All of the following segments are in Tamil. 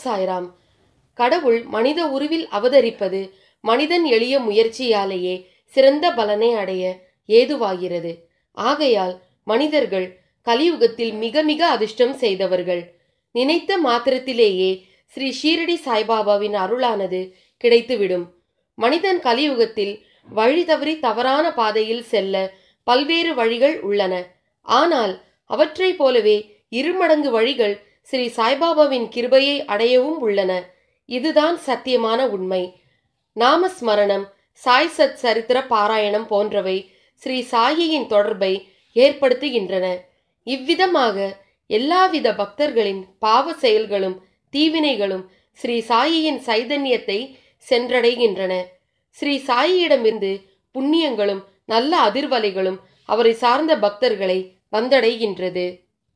சாய்ராம். கடவுள் மனித உருவில் அவதரிப்பது மனிதன் எளிய முயற்சியாலேயே சிறந்த பலனை அடைய ஏதுவாகிறது. ஆகையால் மனிதர்கள் கலியுகத்தில் மிக மிக அதிர்ஷ்டம் செய்தவர்கள். நினைத்த மாத்திரத்திலேயே ஸ்ரீ ஷீரடி சாய்பாபாவின் அருளானது கிடைத்துவிடும். மனிதன் கலியுகத்தில் வழி தவறி தவறான பாதையில் செல்ல பல்வேறு வழிகள் உள்ளன. ஆனால் அவற்றை போலவே இருமடங்கு வழிகள் ஸ்ரீ சாய்பாபாவின் கிருபையை அடையவும் உள்ளன. இதுதான் சத்தியமான உண்மை. நாமஸ்மரணம், சாய் சத் சரித்திர பாராயணம் போன்றவை ஸ்ரீ சாயியின் தொடர்பை ஏற்படுத்துகின்றன. இவ்விதமாக எல்லாவித பக்தர்களின் பாவ செயல்களும் தீவினைகளும் ஸ்ரீ சாயியின் சைதன்யத்தை சென்றடைகின்றன. ஸ்ரீ சாயியிடமிருந்து புண்ணியங்களும் நல்ல அதிர்வலைகளும் அவரை சார்ந்த பக்தர்களை வந்தடைகின்றது.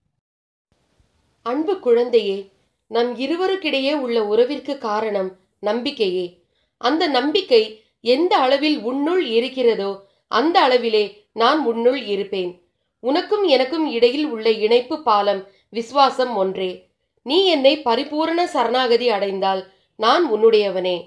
அன்பு குழந்தையே, நம் இருவருக்கிடையே உள்ள உறவிற்கு காரணம் நம்பிக்கையே. அந்த நம்பிக்கை எந்த அளவில் உன்னுள் இருக்கிறதோ அந்த அளவிலே நான் உன்னுள் இருப்பேன். உனக்கும் எனக்கும் இடையில் உள்ள இணைப்பு பாலம் விசுவாசம் ஒன்றே. நீ என்னை பரிபூரண சரணாகதி அடைந்தால் நான் உன்னுடையவனே.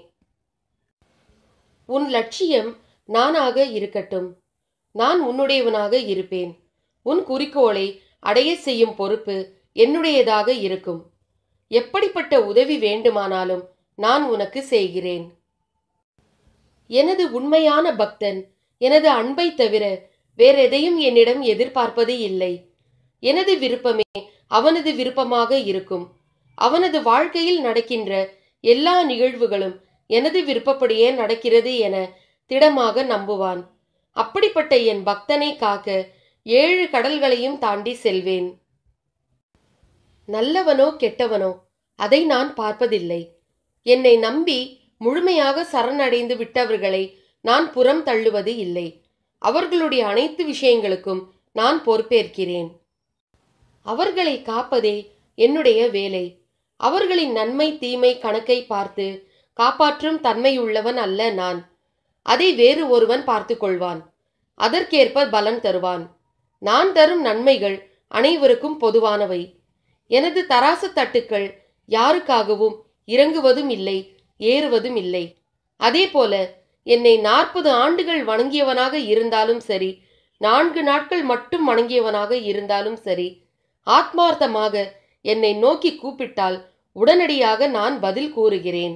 உன் லட்சியம் நானாக இருக்கட்டும். நான் உன்னுடையவனாக இருப்பேன். உன் குறிக்கோளை அடைய செய்யும் பொறுப்பு என்னுடையதாக இருக்கும். எப்படிப்பட்ட உதவி வேண்டுமானாலும் நான் உனக்கு செய்கிறேன். எனது உண்மையான பக்தன் எனது அன்பை தவிர வேறெதையும் என்னிடம் எதிர்பார்ப்பது இல்லை. எனது விருப்பமே அவனது விருப்பமாக இருக்கும். அவனது வாழ்க்கையில் நடக்கின்ற எல்லா நிகழ்வுகளும் எனது விருப்பப்படியே நடக்கிறது என திடமாக நம்புவான். அப்படிப்பட்ட என் பக்தனை காக்க 7 கடல்களையும் தாண்டி செல்வேன். நல்லவனோ கெட்டவனோ அதை நான் பார்ப்பதில்லை. என்னை நம்பி முழுமையாக சரணடைந்து விட்டவர்களை நான் புறம் தள்ளுவது இல்லை. அவர்களுடைய அனைத்து விஷயங்களுக்கும் நான் பொறுப்பேற்கிறேன். அவர்களை காப்பதே என்னுடைய வேலை. அவர்களின் நன்மை தீமை கணக்கை பார்த்து காப்பாற்றும் தன்மையுள்ளவன் அல்ல நான். அதை வேறு ஒருவன் பார்த்து கொள்வான். அதற்கேற்ப பலன் தருவான். நான் தரும் நன்மைகள் அனைவருக்கும் பொதுவானவை. எனது தராசு தட்டுக்கள் யாருக்காகவும் இறங்குவதும் இல்லை, ஏறுவதும் இல்லை. அதே போல என்னை 40 ஆண்டுகள் வணங்கியவனாக இருந்தாலும் சரி, 4 நாட்கள் மட்டும் வணங்கியவனாக இருந்தாலும் சரி, ஆத்மார்த்தமாக என்னை நோக்கி கூப்பிட்டால் உடனடியாக நான் பதில் கூறுகிறேன்.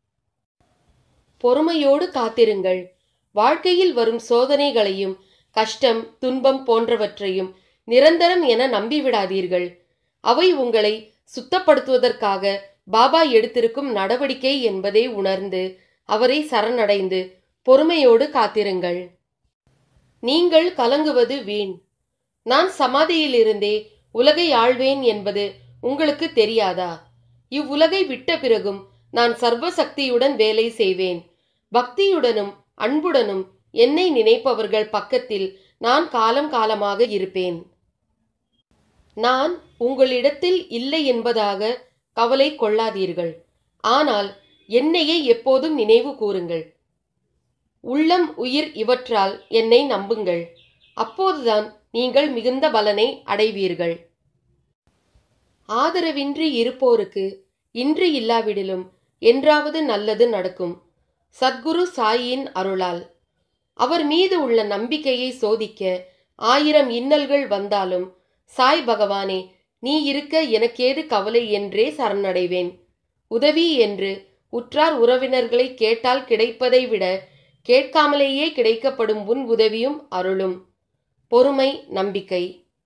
பொறுமையோடு காத்திருங்கள். வாழ்க்கையில் வரும் சோதனைகளையும் கஷ்டம் துன்பம் போன்றவற்றையும் நிரந்தரம் என நம்பிவிடாதீர்கள். அவை உங்களை சுத்தப்படுத்துவதற்காக பாபா எடுத்திருக்கும் நடவடிக்கை என்பதை உணர்ந்து அவரை சரணடைந்து பொறுமையோடு காத்திருங்கள். நீங்கள் கலங்குவது வீண். நான் சமாதியிலிருந்தே உலகை ஆள்வேன் என்பது உங்களுக்கு தெரியாதா? இவ்வுலகை விட்ட பிறகும் நான் சர்வசக்தியுடன் வேலை செய்வேன். பக்தியுடனும் அன்புடனும் என்னை நினைப்பவர்கள் பக்கத்தில் நான் காலம் காலமாக இருப்பேன். நான் உங்களிடத்தில் இல்லை என்பதாக கவலை கொள்ளாதீர்கள். ஆனால் என்னையே எப்போதும் நினைவு கூறுங்கள். உள்ளம் உயிர் இவற்றால் என்னை நம்புங்கள். அப்போதுதான் நீங்கள் மிகுந்த பலனை அடைவீர்கள். ஆதரவின்றி இருப்போருக்கு இன்று இல்லாவிடிலும் என்றாவது நல்லது நடக்கும். சத்குரு சாயின் அருளால். அவர் மீது உள்ள நம்பிக்கையை சோதிக்க 1000 இன்னல்கள் வந்தாலும், சாய் பகவானே நீ இருக்க எனக்கேது கவலை என்றே சரணடைவேன். உதவி என்று உற்றார் உறவினர்களை கேட்டால் கிடைப்பதை விட கேட்காமலேயே கிடைக்கப்படும் உன் உதவியும் அருளும். பொறுமை, நம்பிக்கை.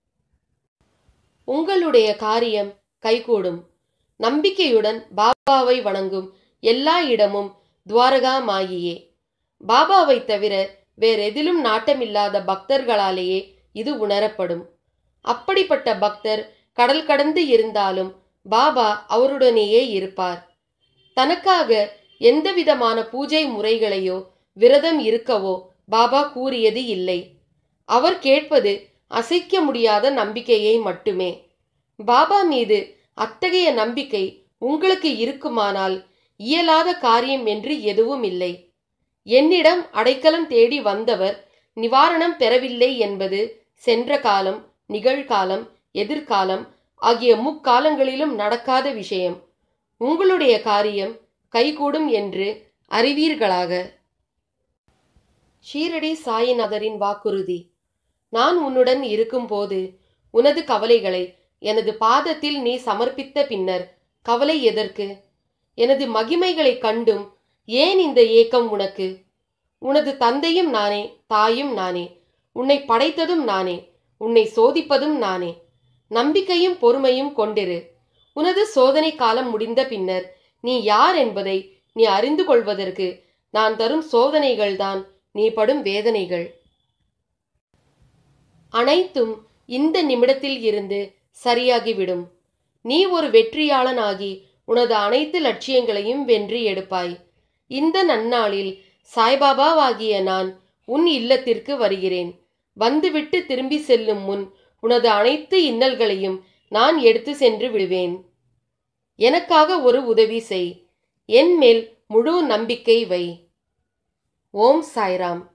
உங்களுடைய காரியம் கைகூடும். நம்பிக்கையுடன் பாபாவை வணங்கும் எல்லா இடமும் துவாரகா மாயியே. பாபாவை தவிர வேறெதிலும் நாட்டமில்லாத பக்தர்களாலேயே இது உணரப்படும். அப்படிப்பட்ட பக்தர் கடல் கடந்து இருந்தாலும் பாபா அவருடனேயே இருப்பார். தனக்காக எந்தவிதமான பூஜை முறைகளையோ விரதம் இருக்கவோ பாபா கூறியது இல்லை. அவர் கேட்பது அசைக்க முடியாத நம்பிக்கையை மட்டுமே. பாபா மீது அத்தகைய நம்பிக்கை உங்களுக்கு இருக்குமானால் இயலாத காரியம் என்று எதுவும் இல்லை. என்னிடம் அடைக்கலம் தேடி வந்தவர் நிவாரணம் பெறவில்லை என்பது சென்ற காலம், நிகழ்காலம், எதிர்காலம் ஆகிய முக்காலங்களிலும் நடக்காத விஷயம். உங்களுடைய காரியம் கைகூடும் என்று அறிவீர்களாக. ஷீரடி சாயிநாதரின் வாக்குறுதி. நான் உன்னுடன் இருக்கும்போது உனது கவலைகளை எனது பாதத்தில் நீ சமர்ப்பித்த பின்னர் கவலை எதற்கு? எனது மகிமைகளைக் கண்டும் ஏன் இந்த ஏக்கம் உனக்கு? உனது தந்தையும் நானே, தாயும் நானே, உன்னை படைத்ததும் நானே, உன்னை சோதிப்பதும் நானே. நம்பிக்கையும் பொறுமையும் கொண்டிரு. உனது சோதனை காலம் முடிந்த பின்னர் நீ யார் என்பதை நீ அறிந்து கொள்வதற்கு நான் தரும் சோதனைகள்தான் நீ படும் வேதனைகள். அனைத்தும் இந்த நிமிடத்தில் இருந்து சரியாகிவிடும். நீ ஒரு வெற்றியாளனாகி உனது அனைத்து லட்சியங்களையும் வென்றி எடுப்பாய். இந்த நன்னாளில் சாய்பாபாவாகிய நான் உன் இல்லத்திற்கு வருகிறேன். வந்துவிட்டு திரும்பி செல்லும் முன் உனது அனைத்து இன்னல்களையும் நான் எடுத்து சென்று விடுவேன். எனக்காக ஒரு உதவி செய். என் மேல் முழு நம்பிக்கை வை. ஓம் சாய்ராம்.